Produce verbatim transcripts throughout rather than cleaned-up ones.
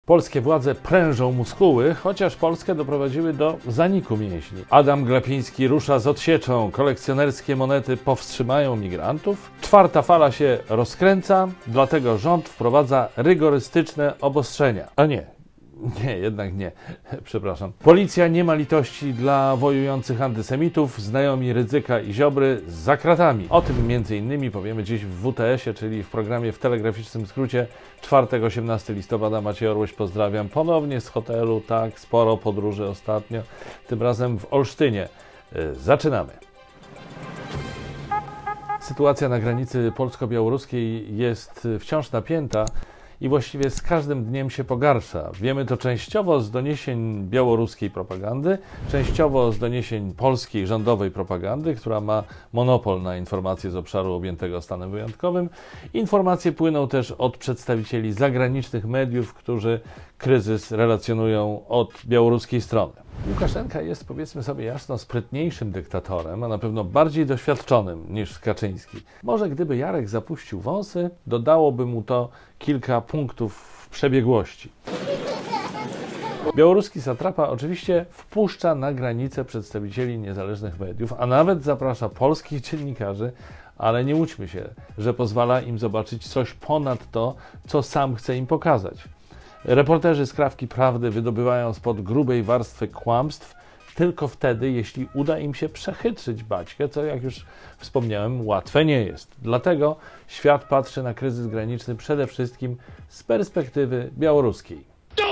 Polskie władze prężą muskuły, chociaż Polskę doprowadziły do zaniku mięśni. Adam Glapiński rusza z odsieczą. Kolekcjonerskie monety powstrzymają migrantów. Czwarta fala się rozkręca, dlatego rząd wprowadza rygorystyczne obostrzenia. A nie. Nie, jednak nie. Przepraszam. Policja nie ma litości dla wojujących antysemitów. Znajomi Rydzyka i Ziobry za kratami. O tym między innymi powiemy dziś w W T S ie, czyli w programie w telegraficznym skrócie. czwartego do osiemnastego listopada. Maciej Orłoś, pozdrawiam. Ponownie z hotelu, tak, sporo podróży ostatnio. Tym razem w Olsztynie. Zaczynamy. Sytuacja na granicy polsko-białoruskiej jest wciąż napięta i właściwie z każdym dniem się pogarsza. Wiemy to częściowo z doniesień białoruskiej propagandy, częściowo z doniesień polskiej rządowej propagandy, która ma monopol na informacje z obszaru objętego stanem wyjątkowym. Informacje płyną też od przedstawicieli zagranicznych mediów, którzy kryzys relacjonują od białoruskiej strony. Łukaszenka jest, powiedzmy sobie jasno, sprytniejszym dyktatorem, a na pewno bardziej doświadczonym niż Kaczyński. Może gdyby Jarek zapuścił wąsy, dodałoby mu to kilka punktów w przebiegłości. Białoruski satrapa oczywiście wpuszcza na granicę przedstawicieli niezależnych mediów, a nawet zaprasza polskich dziennikarzy, ale nie łudźmy się, że pozwala im zobaczyć coś ponad to, co sam chce im pokazać. Reporterzy skrawki prawdy wydobywają spod grubej warstwy kłamstw tylko wtedy, jeśli uda im się przechytrzyć Baćkę, co, jak już wspomniałem, łatwe nie jest. Dlatego świat patrzy na kryzys graniczny przede wszystkim z perspektywy białoruskiej.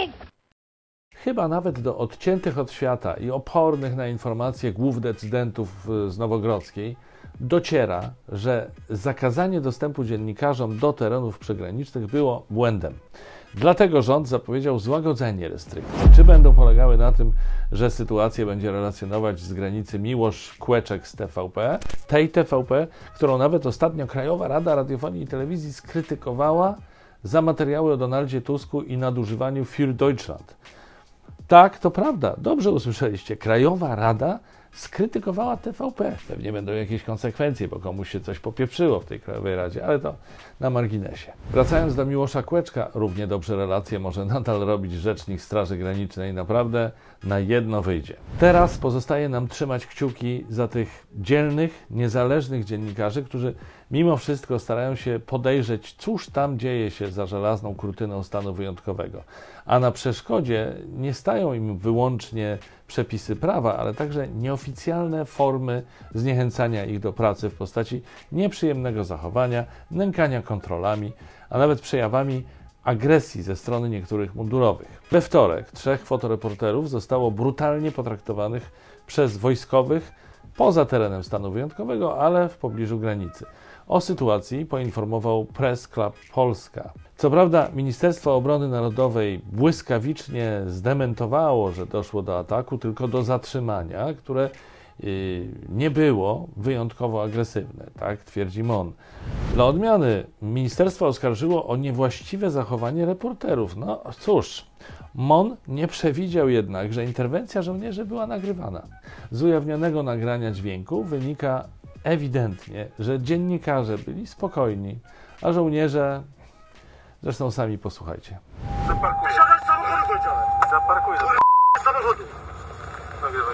Chyba nawet do odciętych od świata i opornych na informacje głów decydentów z Nowogrodzkiej dociera, że zakazanie dostępu dziennikarzom do terenów przygranicznych było błędem. Dlatego rząd zapowiedział złagodzenie restrykcji. Czy będą polegały na tym, że sytuację będzie relacjonować z granicy Miłosz Kłeczek z T V P, tej T V P, którą nawet ostatnio Krajowa Rada Radiofonii i Telewizji skrytykowała za materiały o Donaldzie Tusku i nadużywaniu Für Deutschland. Tak, to prawda, dobrze usłyszeliście. Krajowa Rada skrytykowała T V P. Pewnie będą jakieś konsekwencje, bo komuś się coś popieprzyło w tej Krajowej Radzie, ale to na marginesie. Wracając do Miłosza Kłeczka, równie dobrze relacje może nadal robić rzecznik Straży Granicznej. Naprawdę na jedno wyjdzie. Teraz pozostaje nam trzymać kciuki za tych dzielnych, niezależnych dziennikarzy, którzy mimo wszystko starają się podejrzeć, cóż tam dzieje się za żelazną kurtyną stanu wyjątkowego. A na przeszkodzie nie stają im wyłącznie przepisy prawa, ale także nieoficjalne formy zniechęcania ich do pracy w postaci nieprzyjemnego zachowania, nękania kontrolami, a nawet przejawami agresji ze strony niektórych mundurowych. We wtorek trzech fotoreporterów zostało brutalnie potraktowanych przez wojskowych poza terenem stanu wyjątkowego, ale w pobliżu granicy. O sytuacji poinformował Press Club Polska. Co prawda Ministerstwo Obrony Narodowej błyskawicznie zdementowało, że doszło do ataku, tylko do zatrzymania, które yy, nie było wyjątkowo agresywne, tak twierdzi M O N. Dla odmiany ministerstwo oskarżyło o niewłaściwe zachowanie reporterów. No cóż, M O N nie przewidział jednak, że interwencja żołnierzy była nagrywana. Z ujawnionego nagrania dźwięku wynika ewidentnie, że dziennikarze byli spokojni, a żołnierze... Zresztą sami posłuchajcie. Zaparkuj. Wysiadaj z samochodu, powiedziałem. Zaparkuj. Z samochodu. Nagrywaj.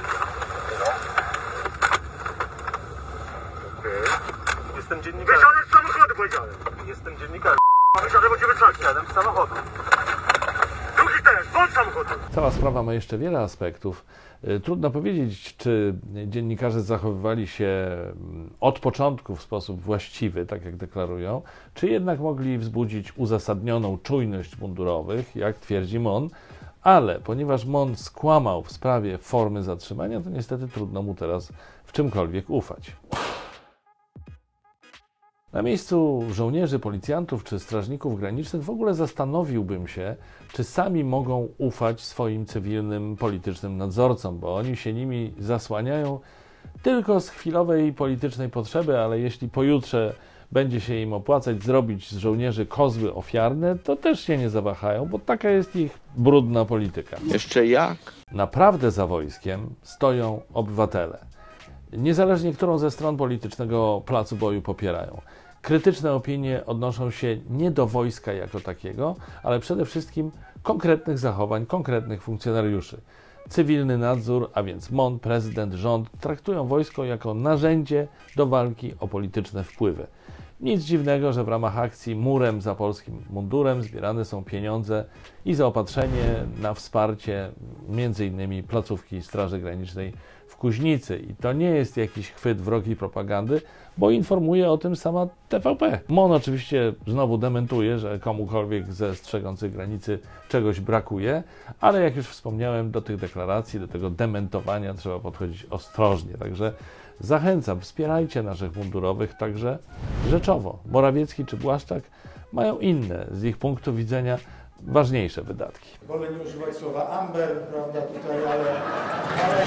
Okej. Jestem dziennikarzem. Wysiadaj z samochodu, powiedziałem. Jestem dziennikarzem. Wysiadaj, bo cię wytrąci. Wysiadam z samochodu. Drugi teraz, bądź samochodu. Cała sprawa ma jeszcze wiele aspektów. Trudno powiedzieć, czy dziennikarze zachowywali się od początku w sposób właściwy, tak jak deklarują, czy jednak mogli wzbudzić uzasadnioną czujność mundurowych, jak twierdzi M O N, ale ponieważ M O N skłamał w sprawie formy zatrzymania, to niestety trudno mu teraz w czymkolwiek ufać. Na miejscu żołnierzy, policjantów czy strażników granicznych w ogóle zastanowiłbym się, czy sami mogą ufać swoim cywilnym, politycznym nadzorcom, bo oni się nimi zasłaniają tylko z chwilowej politycznej potrzeby, ale jeśli pojutrze będzie się im opłacać zrobić z żołnierzy kozły ofiarne, to też się nie zawahają, bo taka jest ich brudna polityka. Jeszcze jak? Naprawdę za wojskiem stoją obywatele. Niezależnie którą ze stron politycznego placu boju popierają. Krytyczne opinie odnoszą się nie do wojska jako takiego, ale przede wszystkim konkretnych zachowań konkretnych funkcjonariuszy. Cywilny nadzór, a więc M O N, prezydent, rząd traktują wojsko jako narzędzie do walki o polityczne wpływy. Nic dziwnego, że w ramach akcji Murem za polskim mundurem zbierane są pieniądze i zaopatrzenie na wsparcie między innymi placówki Straży Granicznej w Kuźnicy. I to nie jest jakiś chwyt wrogiej propagandy, bo informuje o tym sama T V P. M O N oczywiście znowu dementuje, że komukolwiek ze strzegących granicy czegoś brakuje, ale jak już wspomniałem, do tych deklaracji, do tego dementowania trzeba podchodzić ostrożnie. Także zachęcam, wspierajcie naszych mundurowych także rzeczowo. Morawiecki czy Błaszczak mają inne, z ich punktu widzenia, ważniejsze wydatki. Wolę nie używać słowa amber, prawda, tutaj, ale... ale...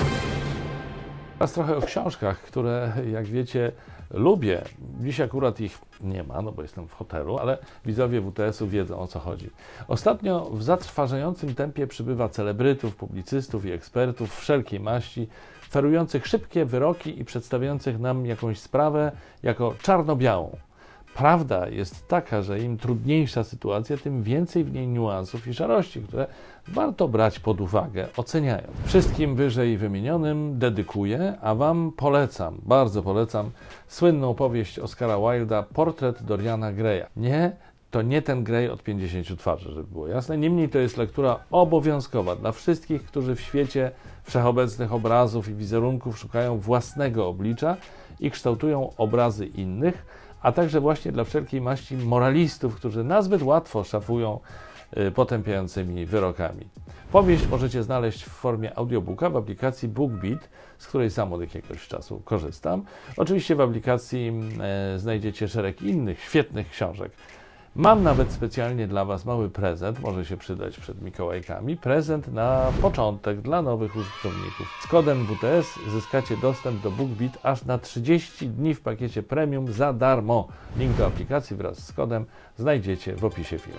Teraz trochę o książkach, które, jak wiecie, lubię. Dziś akurat ich nie ma, no bo jestem w hotelu, ale widzowie W T S-u wiedzą, o co chodzi. Ostatnio w zatrważającym tempie przybywa celebrytów, publicystów i ekspertów wszelkiej maści, ferujących szybkie wyroki i przedstawiających nam jakąś sprawę jako czarno-białą. Prawda jest taka, że im trudniejsza sytuacja, tym więcej w niej niuansów i szarości, które warto brać pod uwagę, oceniając. Wszystkim wyżej wymienionym dedykuję, a Wam polecam, bardzo polecam, słynną powieść Oscara Wilda Portret Doriana Greya. Nie, to nie ten Grey od pięćdziesięciu twarzy, żeby było jasne. Niemniej to jest lektura obowiązkowa dla wszystkich, którzy w świecie wszechobecnych obrazów i wizerunków szukają własnego oblicza i kształtują obrazy innych, a także właśnie dla wszelkiej maści moralistów, którzy nazbyt łatwo szafują y, potępiającymi wyrokami. Powieść możecie znaleźć w formie audiobooka w aplikacji BookBeat, z której sam od jakiegoś czasu korzystam. Oczywiście w aplikacji y, znajdziecie szereg innych świetnych książek. Mam nawet specjalnie dla Was mały prezent, może się przydać przed Mikołajkami. Prezent na początek dla nowych użytkowników. Z kodem W T S zyskacie dostęp do BookBeat aż na trzydzieści dni w pakiecie premium za darmo. Link do aplikacji wraz z kodem znajdziecie w opisie filmu.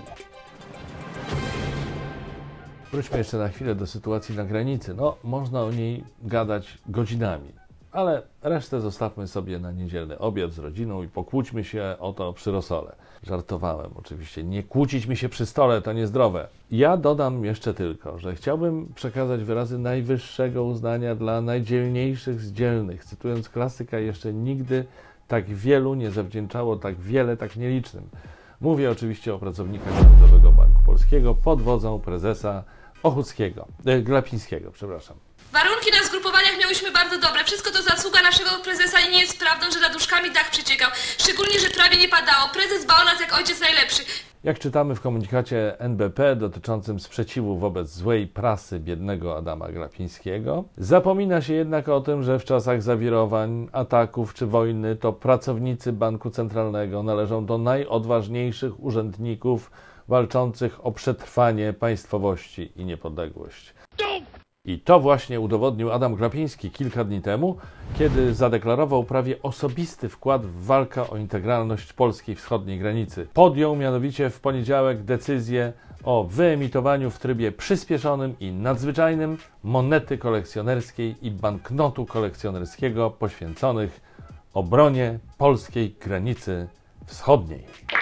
Wróćmy jeszcze na chwilę do sytuacji na granicy. No, można o niej gadać godzinami, ale resztę zostawmy sobie na niedzielny obiad z rodziną i pokłóćmy się o to przy rosole. Żartowałem oczywiście. Nie kłócić mi się przy stole, to niezdrowe. Ja dodam jeszcze tylko, że chciałbym przekazać wyrazy najwyższego uznania dla najdzielniejszych z dzielnych. Cytując klasyka, jeszcze nigdy tak wielu nie zawdzięczało tak wiele tak nielicznym. Mówię oczywiście o pracownikach Narodowego Banku Polskiego pod wodzą prezesa Ochuckiego, e, Glapińskiego, przepraszam. Warunki na zgrupowaniach miałyśmy bardzo dobre. Wszystko to zasługa naszego prezesa i nie jest prawdą, że nad łóżkami dach przeciekał. Szczególnie, że prawie nie padało. Prezes dba o nas jak ojciec najlepszy. Jak czytamy w komunikacie N B P dotyczącym sprzeciwu wobec złej prasy biednego Adama Glapińskiego, zapomina się jednak o tym, że w czasach zawirowań, ataków czy wojny to pracownicy Banku Centralnego należą do najodważniejszych urzędników walczących o przetrwanie państwowości i niepodległość. I to właśnie udowodnił Adam Glapiński kilka dni temu, kiedy zadeklarował prawie osobisty wkład w walkę o integralność polskiej wschodniej granicy. Podjął mianowicie w poniedziałek decyzję o wyemitowaniu w trybie przyspieszonym i nadzwyczajnym monety kolekcjonerskiej i banknotu kolekcjonerskiego poświęconych obronie polskiej granicy wschodniej.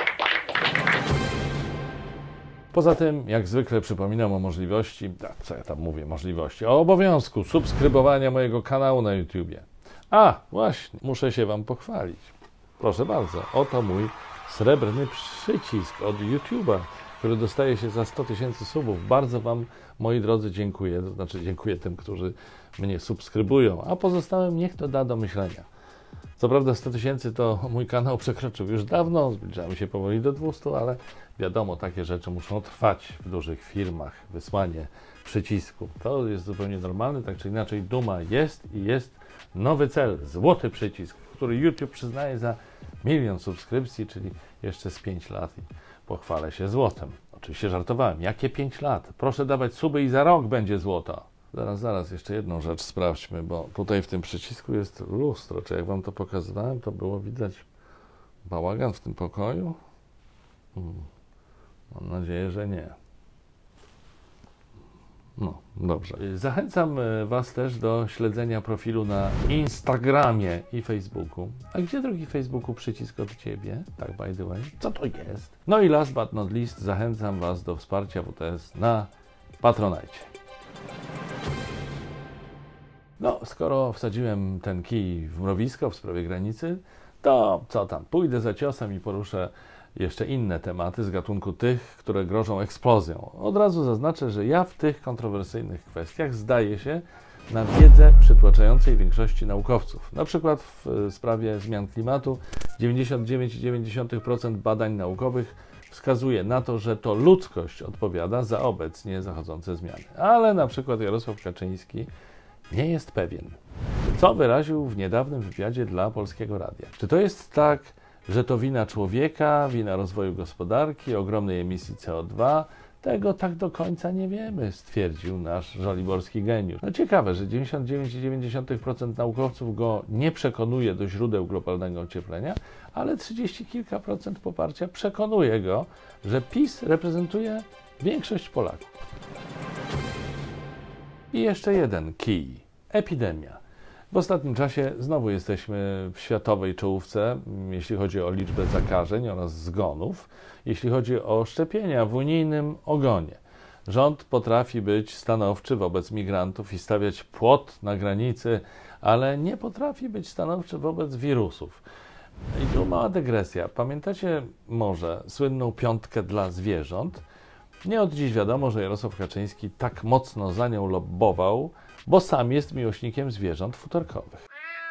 Poza tym, jak zwykle przypominam o możliwości, a co ja tam mówię, możliwości, o obowiązku subskrybowania mojego kanału na YouTubie. A, właśnie, muszę się Wam pochwalić. Proszę bardzo, oto mój srebrny przycisk od YouTube'a, który dostaje się za sto tysięcy subów. Bardzo Wam, moi drodzy, dziękuję. To znaczy dziękuję tym, którzy mnie subskrybują, a pozostałym niech to da do myślenia. Co prawda sto tysięcy to mój kanał przekroczył już dawno, zbliżamy się powoli do dwustu, ale wiadomo, takie rzeczy muszą trwać w dużych firmach. Wysłanie przycisku to jest zupełnie normalne, tak czy inaczej duma jest i jest nowy cel, złoty przycisk, który YouTube przyznaje za milion subskrypcji, czyli jeszcze z pięć lat i pochwalę się złotem. Oczywiście żartowałem, jakie pięć lat? Proszę dawać suby i za rok będzie złoto. Zaraz, zaraz, jeszcze jedną rzecz sprawdźmy, bo tutaj w tym przycisku jest lustro. Czy jak Wam to pokazywałem, to było widać bałagan w tym pokoju? Hmm. Mam nadzieję, że nie. No, dobrze. Zachęcam Was też do śledzenia profilu na Instagramie i Facebooku. A gdzie, drogi Facebooku, przycisk od Ciebie? Tak, by the way. Co to jest? No i last but not least, zachęcam Was do wsparcia W T S na Patronite. No, skoro wsadziłem ten kij w mrowisko w sprawie granicy, to co tam, pójdę za ciosem i poruszę jeszcze inne tematy z gatunku tych, które grożą eksplozją. Od razu zaznaczę, że ja w tych kontrowersyjnych kwestiach zdaję się na wiedzę przytłaczającej większości naukowców. Na przykład w sprawie zmian klimatu dziewięćdziesiąt dziewięć przecinek dziewięć procent badań naukowych wskazuje na to, że to ludzkość odpowiada za obecnie zachodzące zmiany. Ale na przykład Jarosław Kaczyński nie jest pewien, co wyraził w niedawnym wywiadzie dla Polskiego Radia. Czy to jest tak, że to wina człowieka, wina rozwoju gospodarki, ogromnej emisji C O dwa? Tego tak do końca nie wiemy, stwierdził nasz żoliborski geniusz. No ciekawe, że dziewięćdziesiąt dziewięć przecinek dziewięć procent naukowców go nie przekonuje do źródeł globalnego ocieplenia, ale trzydzieści kilka procent poparcia przekonuje go, że PiS reprezentuje większość Polaków. I jeszcze jeden kij. Epidemia. W ostatnim czasie znowu jesteśmy w światowej czołówce, jeśli chodzi o liczbę zakażeń oraz zgonów, jeśli chodzi o szczepienia w unijnym ogonie. Rząd potrafi być stanowczy wobec migrantów i stawiać płot na granicy, ale nie potrafi być stanowczy wobec wirusów. I tu mała dygresja. Pamiętacie może słynną piątkę dla zwierząt? Nie od dziś wiadomo, że Jarosław Kaczyński tak mocno za nią lobbował, bo sam jest miłośnikiem zwierząt futerkowych.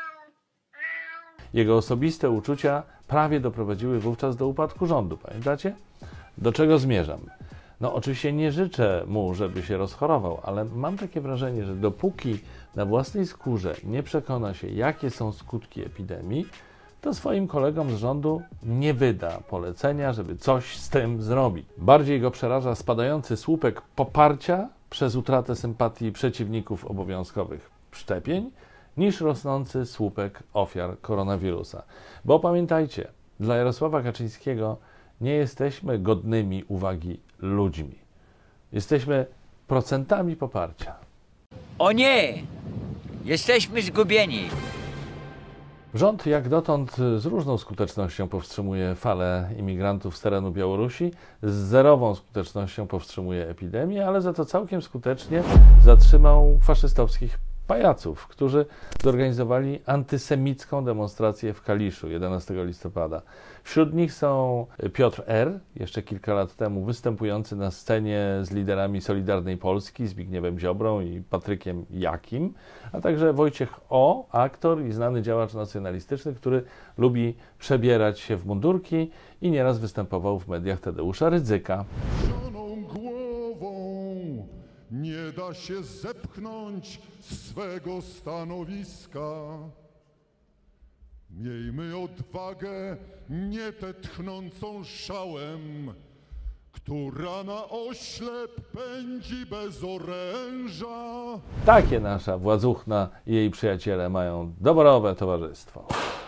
Jego osobiste uczucia prawie doprowadziły wówczas do upadku rządu, pamiętacie? Do czego zmierzam? No oczywiście nie życzę mu, żeby się rozchorował, ale mam takie wrażenie, że dopóki na własnej skórze nie przekona się, jakie są skutki epidemii, to swoim kolegom z rządu nie wyda polecenia, żeby coś z tym zrobić. Bardziej go przeraża spadający słupek poparcia przez utratę sympatii przeciwników obowiązkowych szczepień, niż rosnący słupek ofiar koronawirusa. Bo pamiętajcie, dla Jarosława Kaczyńskiego nie jesteśmy godnymi uwagi ludźmi. Jesteśmy procentami poparcia. O nie! Jesteśmy zgubieni! Rząd jak dotąd z różną skutecznością powstrzymuje falę imigrantów z terenu Białorusi, z zerową skutecznością powstrzymuje epidemię, ale za to całkiem skutecznie zatrzymał faszystowskich pajaców, którzy zorganizowali antysemicką demonstrację w Kaliszu jedenastego listopada. Wśród nich są Piotr R., jeszcze kilka lat temu występujący na scenie z liderami Solidarnej Polski, Zbigniewem Ziobrą i Patrykiem Jakim, a także Wojciech O., aktor i znany działacz nacjonalistyczny, który lubi przebierać się w mundurki i nieraz występował w mediach Tadeusza Rydzyka. Nie da się zepchnąć swego stanowiska. Miejmy odwagę nie tę tchnącą szałem, która na oślep pędzi bez oręża. Takie nasza Władzuchna i jej przyjaciele mają dobrowe towarzystwo.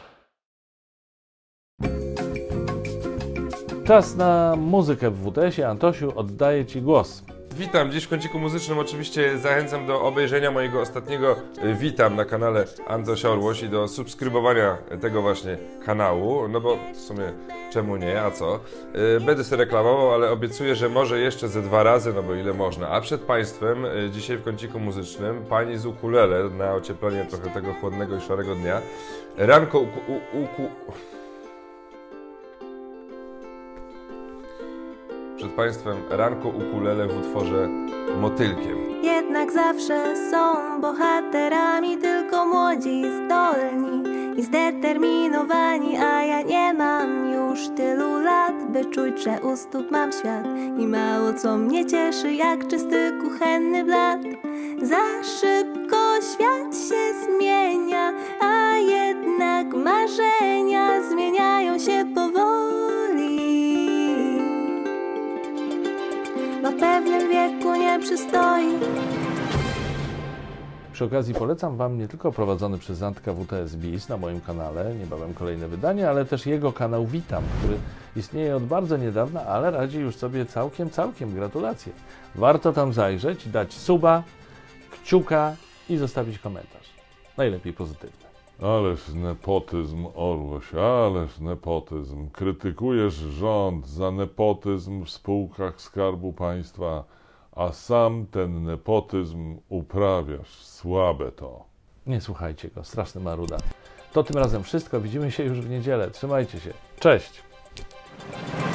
Czas na muzykę w W T S-ie. Antosiu, oddaję Ci głos. Witam, dziś w kąciku muzycznym oczywiście zachęcam do obejrzenia mojego ostatniego Witam na kanale Antoś Orłoś i do subskrybowania tego właśnie kanału, no bo w sumie czemu nie, a co? Będę sobie reklamował, ale obiecuję, że może jeszcze ze dwa razy, no bo ile można. A przed Państwem dzisiaj w kąciku muzycznym pani z ukulele na ocieplenie trochę tego chłodnego i szarego dnia. Ranko uku... U, uku... Przed Państwem Ranko ukulele w utworze Motylkiem. Jednak zawsze są bohaterami tylko młodzi i zdolni i zdeterminowani, a ja nie mam już tylu lat, by czuć, że u stóp mam świat. I mało co mnie cieszy, jak czysty kuchenny blat. Za szybko świat się zmienia, a jednak marzenia zmieniają się powoli. Bo w pewnym wieku nie przystoi. Przy okazji polecam Wam nie tylko prowadzony przez Antka W T S Bis na moim kanale, niebawem kolejne wydanie, ale też jego kanał Witam, który istnieje od bardzo niedawna, ale radzi już sobie całkiem, całkiem. Gratulacje. Warto tam zajrzeć, dać suba, kciuka i zostawić komentarz. Najlepiej pozytywny. Ależ nepotyzm, Orłoś, ależ nepotyzm. Krytykujesz rząd za nepotyzm w spółkach Skarbu Państwa, a sam ten nepotyzm uprawiasz. Słabe to. Nie słuchajcie go, straszny maruda. To tym razem wszystko. Widzimy się już w niedzielę. Trzymajcie się. Cześć!